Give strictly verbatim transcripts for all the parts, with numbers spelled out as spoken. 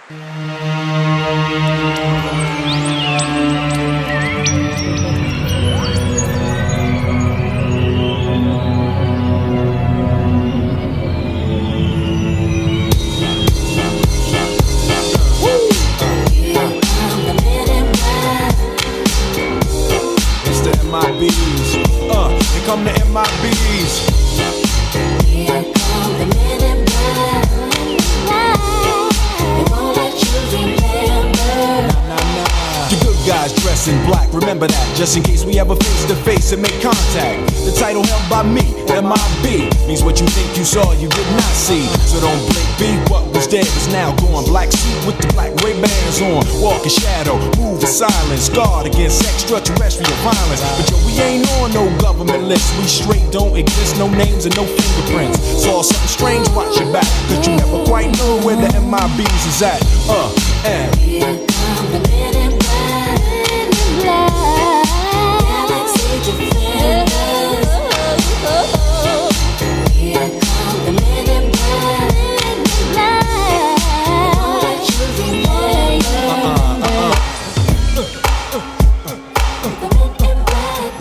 M I Bs, uh, here come the M I Bs. Here come the men in black. They won't let you remember. Nah, nah, nah. The good guys dress in black, remember that, just in case we ever face to face and make contact. The title held by me, M I B, means what you think you saw, you did not see. So don't blink, be what was dead is now gone. Black suit with the black Ray-Bans on, walk in shadow, move in silence, guard against extraterrestrial violence. But yo, we ain't on no government list, we straight don't exist, no names and no fingerprints. Saw something strange, watch your back, cause you never quite know where the M I Bs is at. Uh, and Here come the men in black. Galaxy defenders. Here come the men in black. They won't let you remember. The men in black.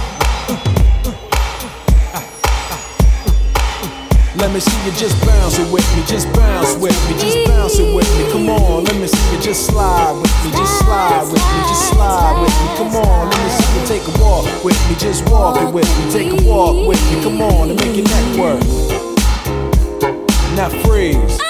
let me see you just bounce it with me, just bounce with me, just bounce it with me. Come on, let me see you just slide with me, just slide with me, just slide with me. Come on, let me see you take a walk with me, just walk it with me, take a walk with me. Come on, and make your neck work. Now freeze.